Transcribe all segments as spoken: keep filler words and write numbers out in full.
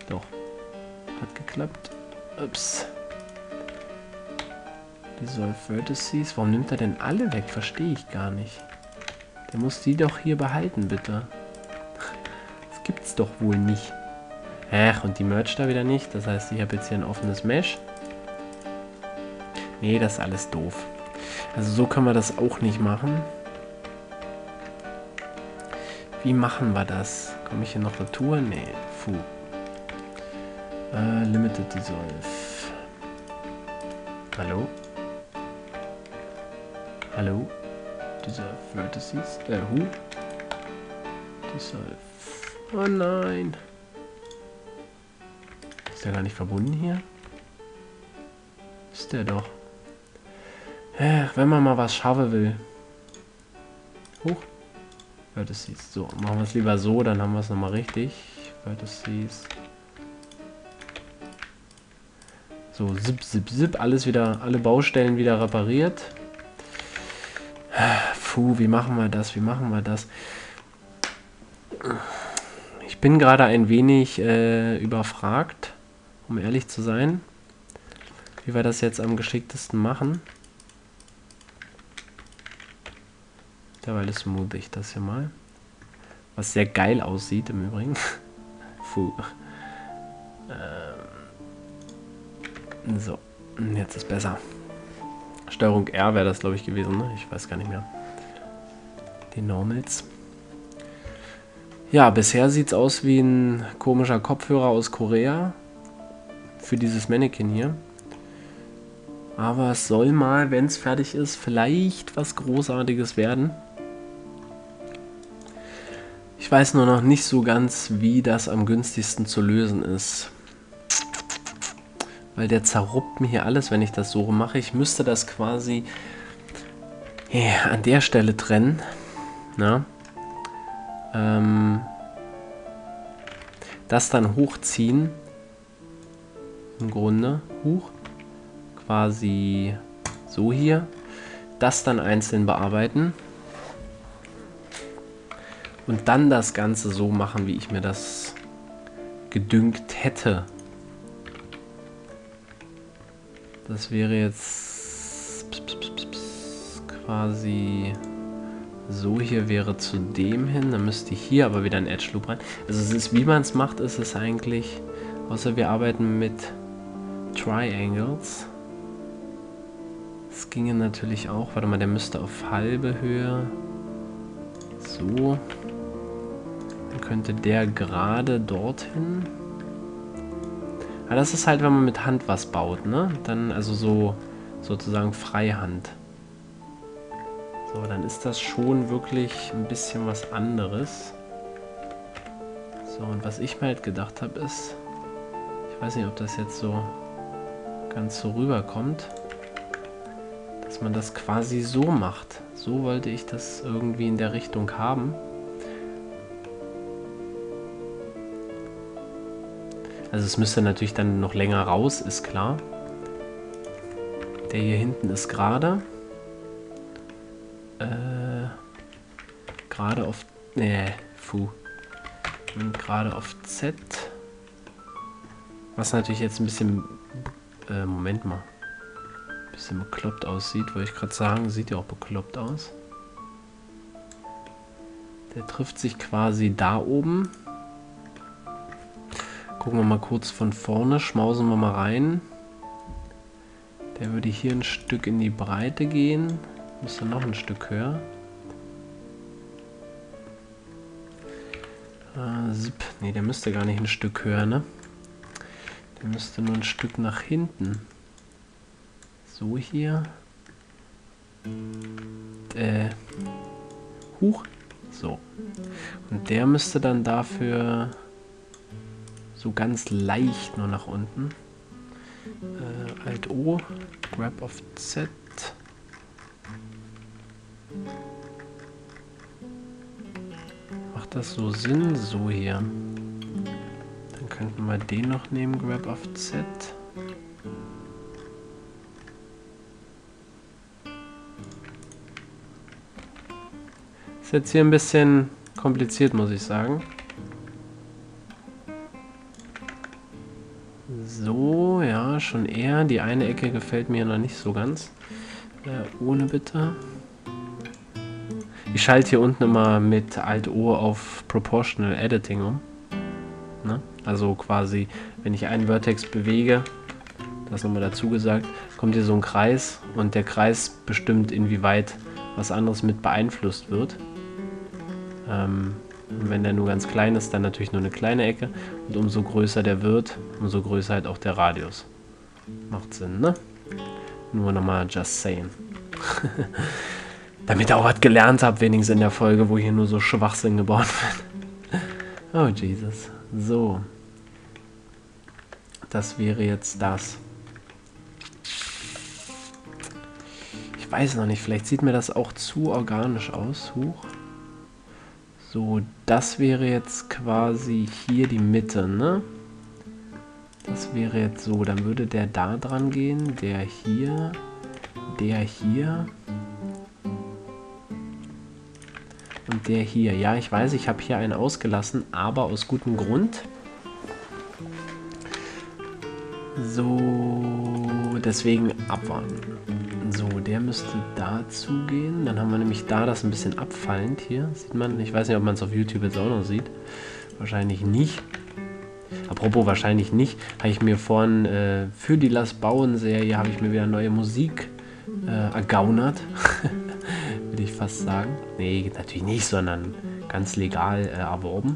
Doch. Hat geklappt. Ups. Dissolve Vertices. Warum nimmt er denn alle weg? Verstehe ich gar nicht. Der muss die doch hier behalten, bitte. Das gibt's doch wohl nicht. Ach, und die Merge da wieder nicht. Das heißt, ich habe jetzt hier ein offenes Mesh. Nee, das ist alles doof. Also so können wir das auch nicht machen. Wie machen wir das? Komme ich hier noch retour? Nee, puh. Äh, Limited Dissolve. Hallo? Hallo? Dissolve Vertices? Äh, who? Dissolve. Oh nein. Ist der gar nicht verbunden hier? Ist der doch. Ach, wenn man mal was schaffen will. Hoch. Vertices. So, machen wir es lieber so, dann haben wir es nochmal richtig. Vertices. So, zip, zip, zip. Alles wieder, alle Baustellen wieder repariert. Puh, wie machen wir das? Wie machen wir das? Ich bin gerade ein wenig äh, überfragt, um ehrlich zu sein, wie wir das jetzt am geschicktesten machen. Derweil smooth ich das hier mal. Was sehr geil aussieht im Übrigen. Puh. Ähm. So, jetzt ist besser. Steuerung R wäre das, glaube ich, gewesen, ne? Ich weiß gar nicht mehr. Die Normals. Ja, bisher sieht es aus wie ein komischer Kopfhörer aus Korea. Für dieses Mannequin hier. Aber es soll mal, wenn es fertig ist, vielleicht was Großartiges werden. Ich weiß nur noch nicht so ganz, wie das am günstigsten zu lösen ist. Weil der zerruppt mir hier alles, wenn ich das so mache. Ich müsste das quasi yeah, an der Stelle trennen. Na? Ähm, das dann hochziehen. Im Grunde. Hoch. Quasi so hier. Das dann einzeln bearbeiten. Und dann das Ganze so machen, wie ich mir das gedüngt hätte. Das wäre jetzt quasi so, hier wäre zu dem hin, dann müsste ich hier aber wieder ein Edge Loop rein. Also es ist, wie man es macht, ist es eigentlich, außer wir arbeiten mit Triangles. Das ginge natürlich auch, warte mal, der müsste auf halbe Höhe, so, dann könnte der gerade dorthin. Aber das ist halt, wenn man mit Hand was baut, ne? Dann also so sozusagen Freihand. So, dann ist das schon wirklich ein bisschen was anderes. So, und was ich mir halt gedacht habe ist, ich weiß nicht, ob das jetzt so ganz so rüberkommt, dass man das quasi so macht. So wollte ich das irgendwie in der Richtung haben. Also es müsste natürlich dann noch länger raus, ist klar. Der hier hinten ist gerade. Äh, gerade auf... Nee, puh. Gerade auf Z. Was natürlich jetzt ein bisschen... Äh, Moment mal. Ein bisschen bekloppt aussieht, wollte ich gerade sagen. Sieht ja auch bekloppt aus. Der trifft sich quasi da oben. Gucken wir mal kurz von vorne, schmausen wir mal rein. Der würde hier ein Stück in die Breite gehen. Müsste noch ein Stück höher. Äh, zip. Nee, der müsste gar nicht ein Stück höher, ne? Der müsste nur ein Stück nach hinten. So hier. Äh. Huch. So. Und der müsste dann dafür... so ganz leicht nur nach unten. Äh, Alt O, Grab of Z. Macht das so Sinn? So hier. Dann könnten wir den noch nehmen, Grab of Z. Ist jetzt hier ein bisschen kompliziert, muss ich sagen. So, ja, schon eher. Die eine Ecke gefällt mir noch nicht so ganz. Äh, ohne bitte. Ich schalte hier unten immer mit Alt-O auf Proportional Editing um. Ne? Also quasi, wenn ich einen Vertex bewege, das nochmal dazu gesagt, kommt hier so ein Kreis und der Kreis bestimmt, inwieweit was anderes mit beeinflusst wird. Ähm, und wenn der nur ganz klein ist, dann natürlich nur eine kleine Ecke. Und umso größer der wird, umso größer halt auch der Radius. Macht Sinn, ne? Nur nochmal just saying. Damit ihr auch was gelernt habt, wenigstens in der Folge, wo hier nur so Schwachsinn gebaut wird. Oh, Jesus. So. Das wäre jetzt das. Ich weiß noch nicht, vielleicht sieht mir das auch zu organisch aus. Huch. So, das wäre jetzt quasi hier die Mitte, ne? Das wäre jetzt so, dann würde der da dran gehen, der hier, der hier und der hier. Ja, ich weiß, ich habe hier einen ausgelassen, aber aus gutem Grund. So, deswegen abwarten. So, der müsste dazu gehen. Dann haben wir nämlich da das ein bisschen abfallend hier. Sieht man? Ich weiß nicht, ob man es auf YouTube jetzt auch noch sieht. Wahrscheinlich nicht. Apropos wahrscheinlich nicht, habe ich mir vorhin äh, für die Lass Bauen Serie habe ich mir wieder neue Musik äh, ergaunert. Würde ich fast sagen. Nee, natürlich nicht, sondern ganz legal äh, erworben.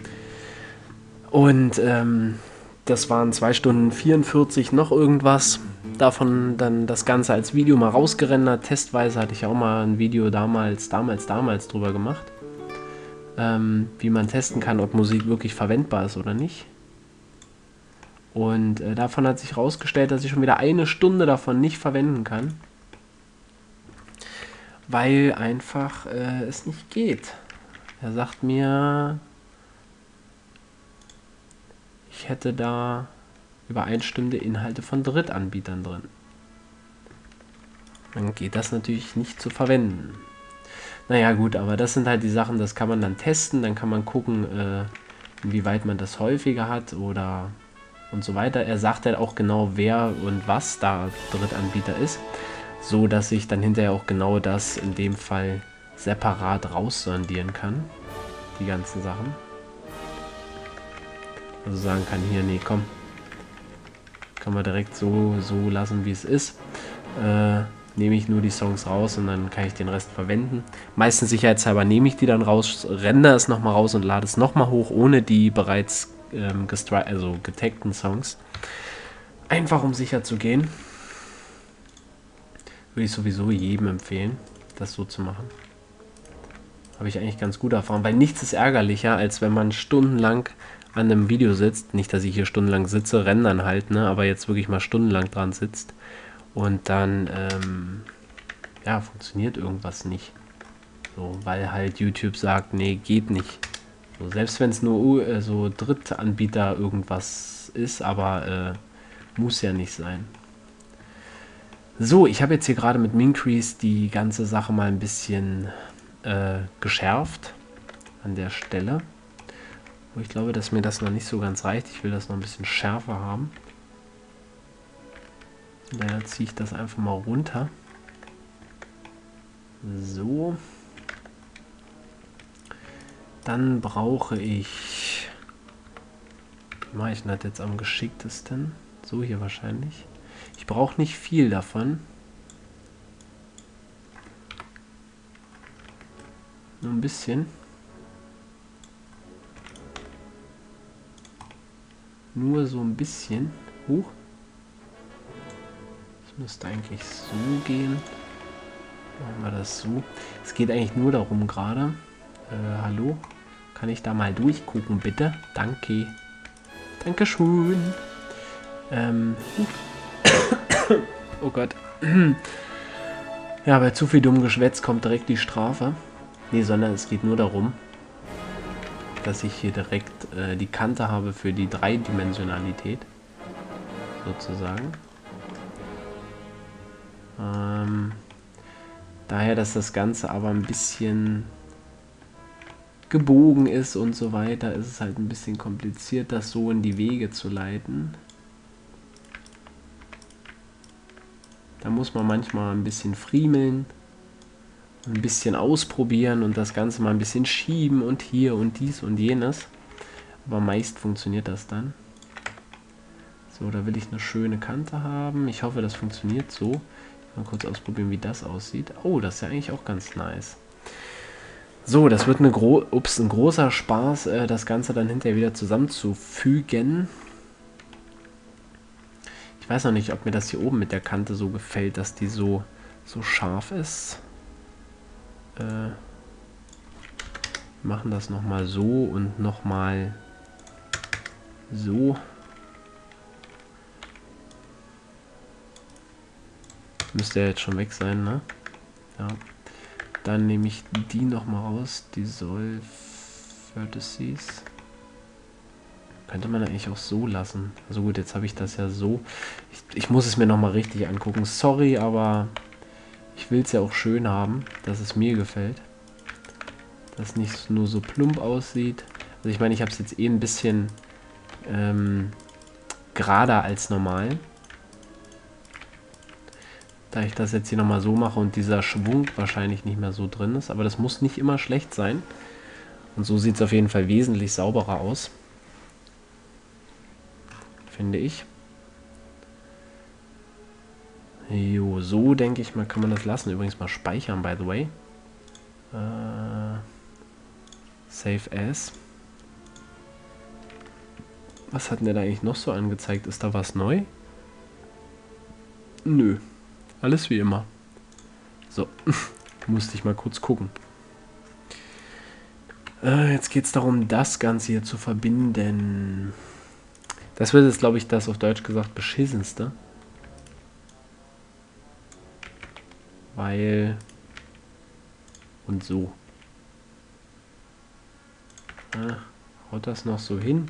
Und ähm, das waren zwei Stunden vierundvierzig noch irgendwas. Davon dann das Ganze als Video mal rausgerendert. Testweise hatte ich auch mal ein Video damals, damals, damals drüber gemacht. Ähm, wie man testen kann, ob Musik wirklich verwendbar ist oder nicht. Und äh, davon hat sich herausgestellt, dass ich schon wieder eine Stunde davon nicht verwenden kann. Weil einfach äh, es nicht geht. Er sagt mir, ich hätte da übereinstimmende Inhalte von Drittanbietern drin. Dann geht das natürlich nicht zu verwenden. Naja gut, aber das sind halt die Sachen, das kann man dann testen, dann kann man gucken, äh, inwieweit man das häufiger hat oder und so weiter. Er sagt halt auch genau, wer und was da Drittanbieter ist, so dass ich dann hinterher auch genau das in dem Fall separat raussondieren kann, die ganzen Sachen. Also sagen kann, hier, nee, komm, kann man direkt so, so lassen, wie es ist. Äh, nehme ich nur die Songs raus und dann kann ich den Rest verwenden. Meistens sicherheitshalber nehme ich die dann raus, render es nochmal raus und lade es nochmal hoch, ohne die bereits ähm, also getagten Songs. Einfach um sicher zu gehen. Würde ich sowieso jedem empfehlen, das so zu machen. Habe ich eigentlich ganz gut erfahren, weil nichts ist ärgerlicher, als wenn man stundenlang an einem Video sitzt, nicht, dass ich hier stundenlang sitze, rendern halt, ne, aber jetzt wirklich mal stundenlang dran sitzt und dann, ähm, ja, funktioniert irgendwas nicht. So, weil halt YouTube sagt, nee, geht nicht. So, selbst wenn es nur äh, so Drittanbieter irgendwas ist, aber äh, muss ja nicht sein. So, ich habe jetzt hier gerade mit Mincrease die ganze Sache mal ein bisschen äh, geschärft an der Stelle. Wo ich glaube, dass mir das noch nicht so ganz reicht. Ich will das noch ein bisschen schärfer haben. Und daher ziehe ich das einfach mal runter. So. Dann brauche ich... Wie mache ich das jetzt am geschicktesten? So hier wahrscheinlich. Ich brauche nicht viel davon. Nur ein bisschen. Nur so ein bisschen. Huch. Das müsste eigentlich so gehen. Machen wir das so. Es geht eigentlich nur darum gerade. Äh, hallo? Kann ich da mal durchgucken, bitte? Danke. Dankeschön. Ähm. Oh Gott. Ja, bei zu viel dummem Geschwätz kommt direkt die Strafe. Nee, sondern es geht nur darum, dass ich hier direkt äh, die Kante habe für die Dreidimensionalität. Sozusagen. Ähm, daher, dass das Ganze aber ein bisschen gebogen ist und so weiter, ist es halt ein bisschen kompliziert, das so in die Wege zu leiten. Da muss man manchmal ein bisschen friemeln, ein bisschen ausprobieren und das Ganze mal ein bisschen schieben und hier und dies und jenes. Aber meist funktioniert das dann. So, da will ich eine schöne Kante haben. Ich hoffe, das funktioniert so. Mal kurz ausprobieren, wie das aussieht. Oh, das ist ja eigentlich auch ganz nice. So, das wird eine gro Ups, ein großer Spaß, äh, das Ganze dann hinterher wieder zusammenzufügen. Ich weiß noch nicht, ob mir das hier oben mit der Kante so gefällt, dass die so, so scharf ist. Äh, machen das nochmal so und nochmal so. Müsste ja jetzt schon weg sein, ne? Ja. Dann nehme ich die nochmal raus, die Soll Vertices. Könnte man eigentlich auch so lassen. Also gut, jetzt habe ich das ja so. Ich, ich muss es mir nochmal richtig angucken. Sorry, aber ich will es ja auch schön haben, dass es mir gefällt. Dass es nicht nur so plump aussieht. Also ich meine, ich habe es jetzt eh ein bisschen ähm, gerader als normal. Da ich das jetzt hier nochmal so mache und dieser Schwung wahrscheinlich nicht mehr so drin ist. Aber das muss nicht immer schlecht sein. Und so sieht es auf jeden Fall wesentlich sauberer aus. Finde ich. Jo, so denke ich mal, kann man das lassen. Übrigens mal speichern, by the way. Äh, Save as. Was hat denn der da eigentlich noch so angezeigt? Ist da was neu? Nö. Alles wie immer. So. Musste ich mal kurz gucken. Äh, jetzt geht es darum, das Ganze hier zu verbinden. Das wird jetzt, glaube ich, das auf Deutsch gesagt beschissenste. Weil... Und so. Ah, haut das noch so hin?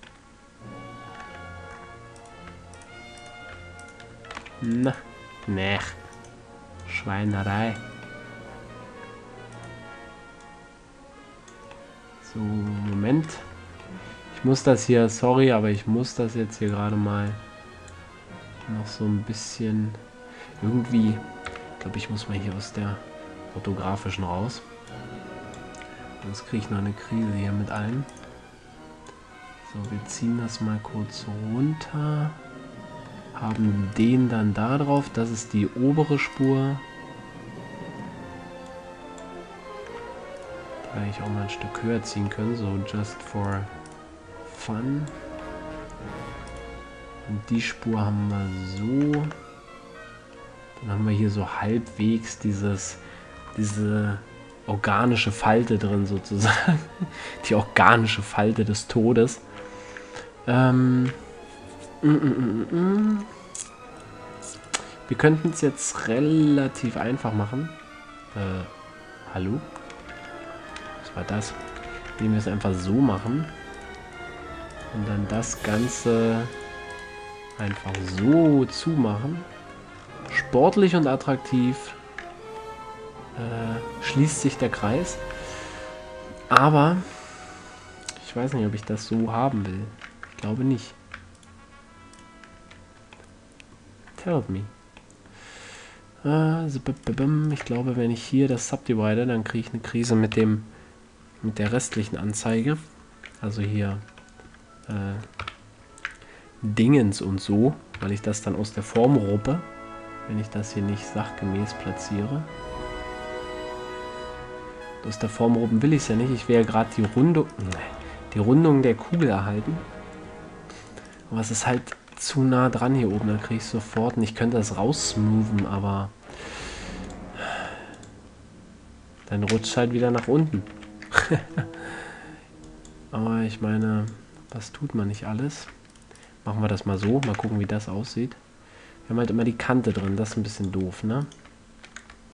Na. Nee. Schweinerei. So, Moment. Ich muss das hier, sorry, aber ich muss das jetzt hier gerade mal noch so ein bisschen irgendwie, ich glaube, ich muss mal hier aus der fotografischen raus. Sonst kriege ich noch eine Krise hier mit allem. So, wir ziehen das mal kurz runter. Haben den dann da drauf. Das ist die obere Spur. Die hätte ich auch mal ein Stück höher ziehen können. So, just for fun. Und die Spur haben wir so. Dann haben wir hier so halbwegs dieses, diese organische Falte drin sozusagen. Die organische Falte des Todes. Ähm... Mm, mm, mm, mm. Wir könnten es jetzt relativ einfach machen. Äh, hallo? Was war das? Indem wir es einfach so machen. Und dann das Ganze einfach so zumachen. Sportlich und attraktiv. Äh, schließt sich der Kreis. Aber ich weiß nicht, ob ich das so haben will. Ich glaube nicht. Tell me. Äh, ich glaube, wenn ich hier das subdivide, dann kriege ich eine Krise mit dem mit der restlichen Anzeige. Also hier äh, Dingens und so, weil ich das dann aus der Form ruppe, wenn ich das hier nicht sachgemäß platziere. Aus der Form ruppen will ich es ja nicht. Ich will ja gerade die Rundung, die Rundung der Kugel erhalten. Aber es ist halt zu nah dran hier oben, dann kriege ich sofort. Und ich könnte das raussmoothen, aber dann rutscht halt wieder nach unten. Aber ich meine, was tut man nicht alles? Machen wir das mal so, mal gucken, wie das aussieht. Wir haben halt immer die Kante drin, das ist ein bisschen doof, ne?